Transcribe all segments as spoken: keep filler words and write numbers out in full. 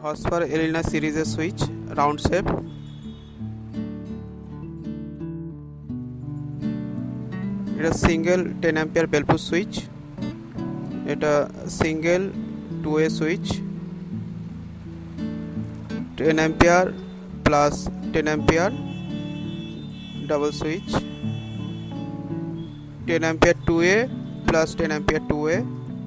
Hosper Eléna series switch, round shape. এটা single ten ampere bell push switch, এটা single two way switch, ten ampere plus ten ampere double switch, ten ampere two way plus ten ampere two way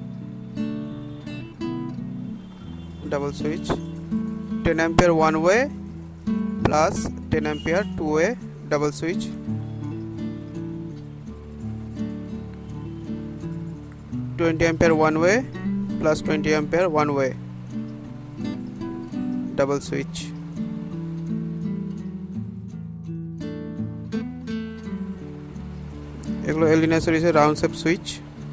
double switch, ten ampere one way plus ten ampere two way double switch, twenty ampere one way plus twenty ampere one way double switch. এগুলো এলিনা সিরিজের round shape switch.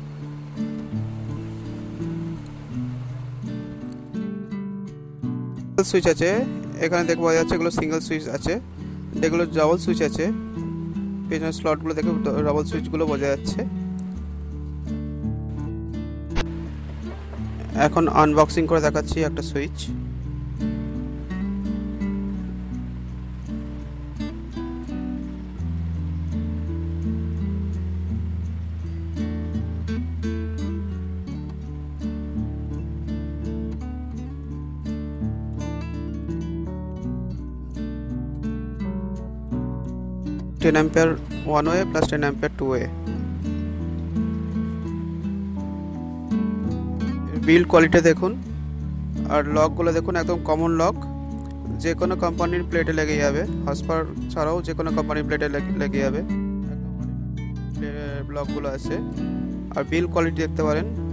Switch আছে এখানে দেখতে পাওয়া যাচ্ছে, এগুলো single switch আছে, এগুলো ডাবল সুইচ আছে, পেছনের স্লটগুলো দেখে ডাবল সুইচগুলো বোঝা যাচ্ছে। এখন আনবক্সিং করে দেখাচ্ছি একটা switch. ten ampere one way plus ten ampere two way। Build quality দেখুন আর লকগুলো দেখুন, একদম কমন লক, যে কোনো কোম্পানির প্লেটে লেগে যাবে, হসপার ছাড়াও যে কোনো কোম্পানির প্লেটে লেগে যাবে লকগুলো আছে। আর বিল্ড কোয়ালিটি দেখতে পারেন।